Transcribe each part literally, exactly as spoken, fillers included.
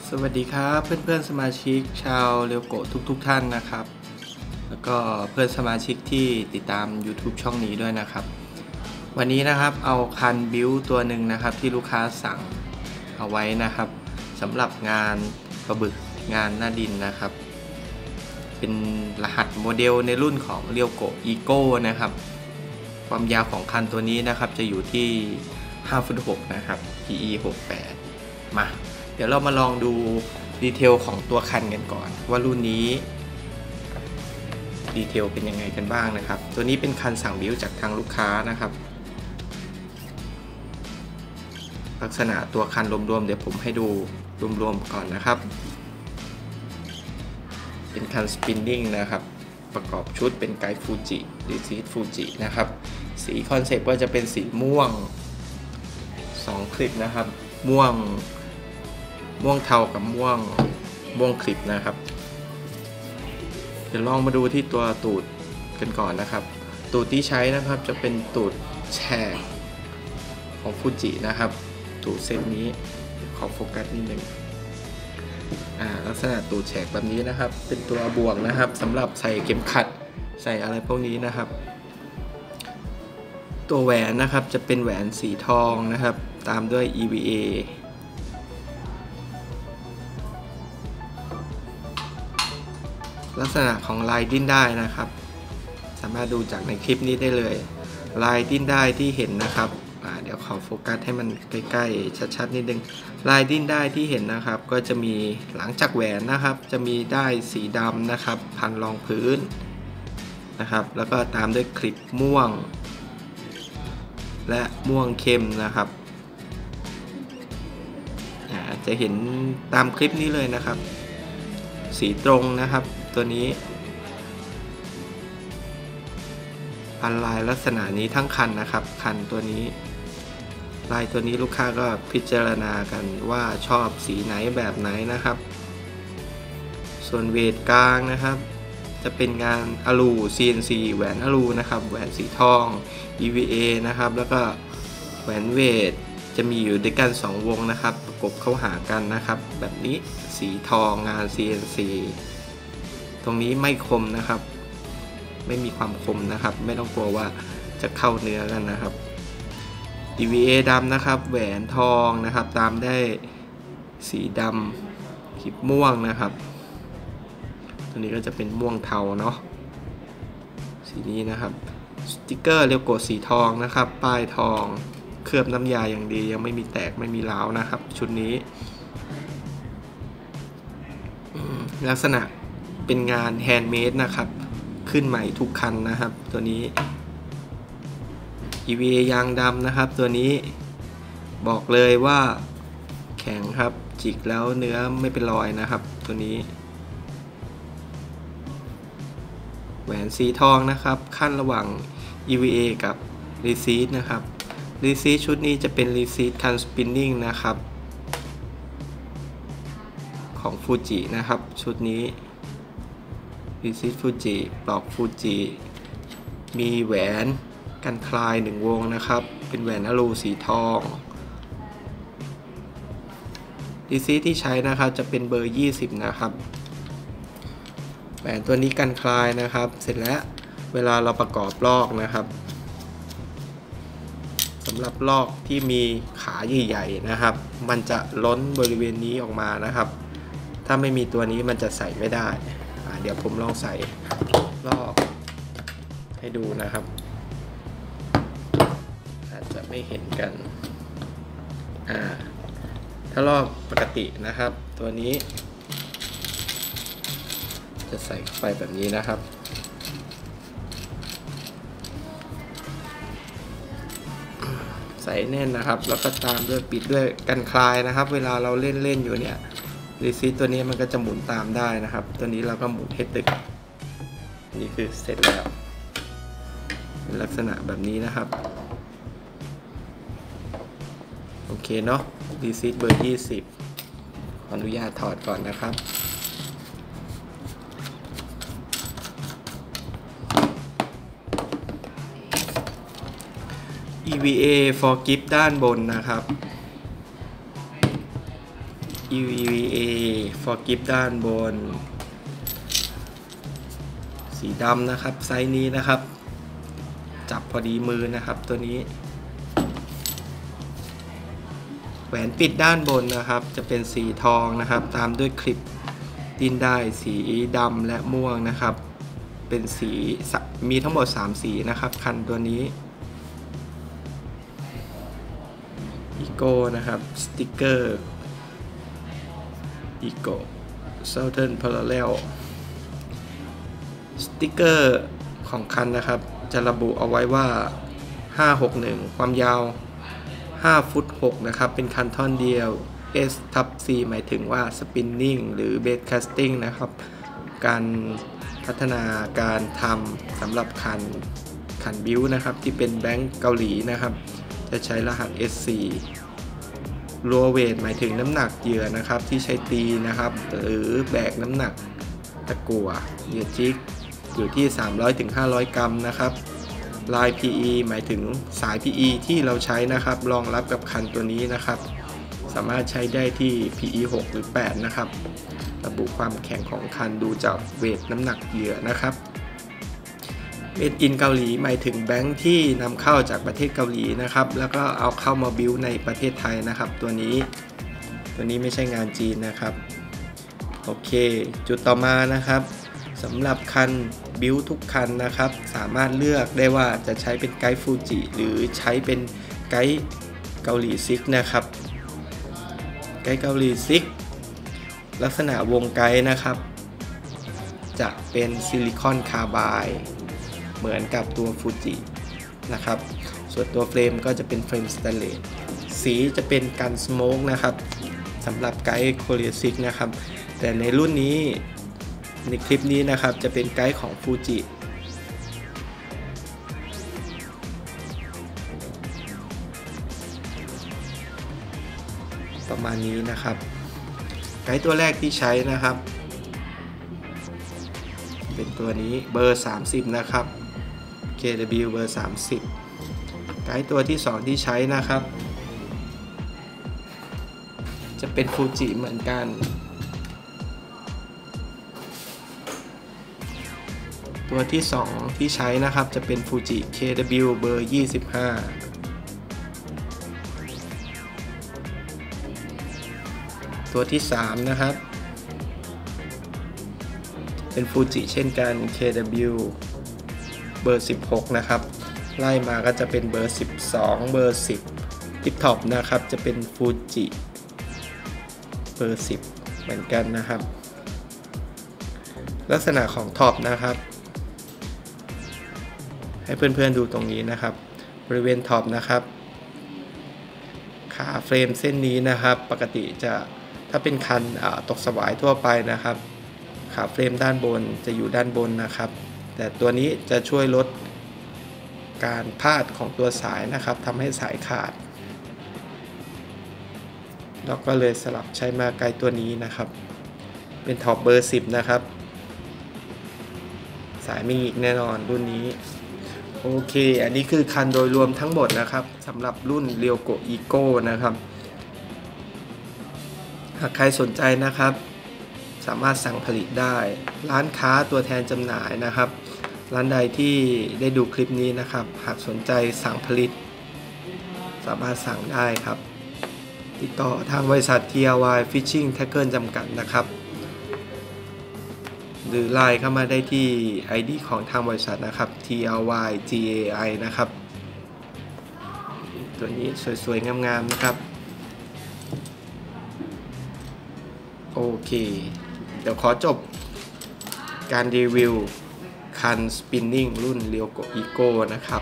สวัสดีครับเพื่อนๆสมาชิกชาวเรียวโกะทุกๆทท่านนะครับแล้วก็เพื่อนสมาชิกที่ติดตาม YouTube ช่องนี้ด้วยนะครับวันนี้นะครับเอาคันบิวตัวหนึ่งนะครับที่ลูกค้าสั่งเอาไว้นะครับสำหรับงานปลาบึกงานหน้าดินนะครับเป็นรหัสโมเดลในรุ่นของเรียวโกะอีโก้นะครับความยาวของคันตัวนี้นะครับจะอยู่ที่ห้าฟุตหกนะครับ พี อี หกสิบแปดมาเดี๋ยวเรามาลองดูดีเทลของตัวคันกันก่อนว่ารุ่นนี้ดีเทลเป็นยังไงกันบ้างนะครับตัวนี้เป็นคันสั่งบิวจากทางลูกค้านะครับลักษณะตัวคันรวมๆเดี๋ยวผมให้ดูรวมๆก่อนนะครับเป็นคันสปินนิ่งนะครับประกอบชุดเป็นไกด์ฟูจิหรือซีดฟูจินะครับสีคอนเซปต์ก็จะเป็นสีม่วงสองคลิปนะครับม่วงม่วงเทากับม่วงม่วงคลิปนะครับเดี๋ยวลองมาดูที่ตัวตูดกันก่อนนะครับตูดที่ใช้นะครับจะเป็นตูดแฉกของฟูจินะครับตูดเซตนี้ขอโฟกัสนิดนึงอ่าลักษณะตูดแฉกแบบนี้นะครับเป็นตัวบวกนะครับสำหรับใส่เข็มขัดใส่อะไรพวกนี้นะครับตัวแหวนนะครับจะเป็นแหวนสีทองนะครับตามด้วย อี วี เอลักษณะของลายดิ้นได้นะครับสามารถดูจากในคลิปนี้ได้เลยลายดิ้นได้ที่เห็นนะครับเดี๋ยวขอโฟกัสให้มันใกล้ๆชัดๆนิดนึงลายดิ้นได้ที่เห็นนะครับก็จะมีหลังจากแหวนนะครับจะมีได้สีดำนะครับพันรองพื้นนะครับแล้วก็ตามด้วยคลิปม่วงและม่วงเข้มนะครับจะเห็นตามคลิปนี้เลยนะครับสีตรงนะครับตัวนี้พันลายลักษณะนี้ทั้งคันนะครับคันตัวนี้ลายตัวนี้ลูกค้าก็พิจารณากันว่าชอบสีไหนแบบไหนนะครับส่วนเวทกลางนะครับจะเป็นงานอลู ซี เอ็น ซี แหวนอลูนะครับแหวนสีทอง อี วี เอ นะครับแล้วก็แหวนเวทจะมีอยู่ด้วยกันสองวงนะครับประกบเข้าหากันนะครับแบบนี้สีทองงาน ซี เอ็น ซี ตรงนี้ไม่คมนะครับไม่มีความคมนะครับไม่ต้องกลัวว่าจะเข้าเนื้อกันนะครับ อี วี เอ ดำนะครับแหวนทองนะครับตามได้สีดำคลิปม่วงนะครับตัวนี้ก็จะเป็นม่วงเทาเนาะสีนี้นะครับสติกเกอร์เรียวโกะสีทองนะครับป้ายทองเคลือบน้ำยาอย่างดียังไม่มีแตกไม่มีร้าวนะครับชุดนี้ลักษณะเป็นงานแฮนด์เมดนะครับขึ้นใหม่ทุกคันนะครับตัวนี้ อี วี เอ ยางดำนะครับตัวนี้บอกเลยว่าแข็งครับจิกแล้วเนื้อไม่เป็นรอยนะครับตัวนี้แหวนสีทองนะครับขั้นระหว่าง อี วี เอ กับ Receipt นะครับ Receipt ชุดนี้จะเป็น Receipt คันสปินนิ่งนะครับของฟูจินะครับชุดนี้ Receipt ฟูจิปลอกฟูจิมีแหวนกันคลายหนึ่งวงนะครับเป็นแหวนอลูสีทองReceiptที่ใช้นะครับจะเป็นเบอร์ยี่สิบนะครับแหวนตัวนี้กันคลายนะครับเสร็จแล้วเวลาเราประกอบลอกนะครับสำหรับลอกที่มีขาใหญ่ๆนะครับมันจะล้นบริเวณนี้ออกมานะครับถ้าไม่มีตัวนี้มันจะใส่ไม่ได้เดี๋ยวผมลองใส่ลอกให้ดูนะครับอาจจะไม่เห็นกันอ่าถ้ารอบปกตินะครับตัวนี้จะใส่เข้าไปแบบนี้นะครับใส่แน่นนะครับแล้วก็ตามด้วยปิดด้วยกันคลายนะครับเวลาเราเล่นเล่นอยู่เนี่ยรีซีทตัวนี้มันก็จะหมุนตามได้นะครับตัวนี้เราก็หมุนให้ตึกนี่คือเสร็จแล้วเป็นลักษณะแบบนี้นะครับโอเคเนาะรีซีทเบอร์ยี่สิบขออนุญาตถอดก่อนนะครับอี วี เอ for grip ด้านบนนะครับอี วี เอ for grip ด้านบนสีดำนะครับไซส์นี้นะครับจับพอดีมือนะครับตัวนี้แหวนปิดด้านบนนะครับจะเป็นสีทองนะครับตามด้วยคลิปดิ้นได้สีดำและม่วงนะครับเป็นสีมีทั้งหมดสามสีนะครับคันตัวนี้อีโก้นะครับสติกเกอร์อีโก้ Southern Parallel สติกเกอร์ของคันนะครับจะระบุเอาไว้ว่าห้าหกหนึ่งความยาวห้าฟุตหกนะครับเป็นคันท่อนเดียว S ทับ C หมายถึงว่า Spinning หรือ Base Casting นะครับการพัฒนาการทำสำหรับคันคันบิวนะครับที่เป็นแบงก์เกาหลีนะครับจะใช้รหัส เอส ซี รัวเวทหมายถึงน้ำหนักเหยื่อนะครับที่ใช้ตีนะครับหรือแบกน้ำหนักตะกั่วเหยื่อจิกอยู่ที่ สามร้อยถึงห้าร้อย กรัมนะครับลาย พี อี หมายถึงสาย พี อี ที่เราใช้นะครับรองรับกับคันตัวนี้นะครับสามารถใช้ได้ที่ พี อี หก หรือ แปด นะครับระบุความแข็งของคันดูจากเวทน้ำหนักเหยื่อนะครับเมดอินเกาหลีหมายถึงแบงค์ที่นำเข้าจากประเทศเกาหลีนะครับแล้วก็เอาเข้ามาบิวในประเทศไทยนะครับตัวนี้ตัวนี้ไม่ใช่งานจีนนะครับโอเคจุดต่อมานะครับสำหรับคันบิวทุกคันนะครับสามารถเลือกได้ว่าจะใช้เป็นไกด์ฟูจิหรือใช้เป็นไกด์เกาหลีซิกนะครับไกด์เกาหลีซิกลักษณะวงไกด์นะครับจะเป็นซิลิคอนคาร์บายเหมือนกับตัวฟูจินะครับส่วนตัวเฟรมก็จะเป็นเฟรมสแตนเลสสีจะเป็นกันสโมกนะครับสำหรับไกด์โคเรียซิกนะครับแต่ในรุ่นนี้ในคลิปนี้นะครับจะเป็นไกด์ของฟูจิประมาณนี้นะครับไกด์ตัวแรกที่ใช้นะครับเป็นตัวนี้เบอร์สามสิบนะครับ เค ดับเบิลยู เบอร์สามสิบไกด์ตัวที่สองที่ใช้นะครับจะเป็นฟูจิเหมือนกันตัวที่สองที่ใช้นะครับจะเป็นฟูจิ เค ดับเบิลยู เบอร์ยี่สิบห้าตัวที่สามนะครับเป็นฟูจิเช่นกัน เค ดับเบิลยู เบอร์สิบหกนะครับไล่มาก็จะเป็นเบอร์สิบสองเบอร์สิบทิปท็อปนะครับจะเป็นฟูจิเบอร์สิบเหมือนกันนะครับลักษณะของท็อปนะครับให้เพื่อนๆดูตรงนี้นะครับบริเวณท็อปนะครับขาเฟรมเส้นนี้นะครับปกติจะถ้าเป็นคันตกสวายทั่วไปนะครับขาเฟรมด้านบนจะอยู่ด้านบนนะครับแต่ตัวนี้จะช่วยลดการพาดของตัวสายนะครับทำให้สายขาดแล้วก็เลยสลับใช้มาไกลตัวนี้นะครับเป็นท็อปเบอร์สิบนะครับสายไม่หงิกแน่นอนรุ่นนี้โอเคอันนี้คือคันโดยรวมทั้งหมดนะครับสำหรับรุ่นเรียวโกอีโก้นะครับหากใครสนใจนะครับสามารถสั่งผลิตได้ร้านค้าตัวแทนจำหน่ายนะครับร้านใดที่ได้ดูคลิปนี้นะครับหากสนใจสั่งผลิตสามารถสั่งได้ครับติดต่อทางบริษัท ที อาร์ วาย Fishing Tackle จำกัดนะครับหรือไลน์เข้ามาได้ที่ ไอ ดี ของทางบริษัทนะครับ ที อาร์ วาย จี เอ ไอ นะครับตัวนี้สวยๆงามๆนะครับโอเคเดี๋ยวขอจบการรีวิวคันสปินนิ่งรุ่นเรียวโกอีโก้นะครับ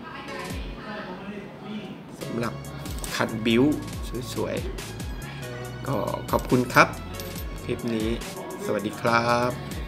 สำหรับคันบิวสวยๆก็ขอบคุณครับคลิปนี้สวัสดีครับ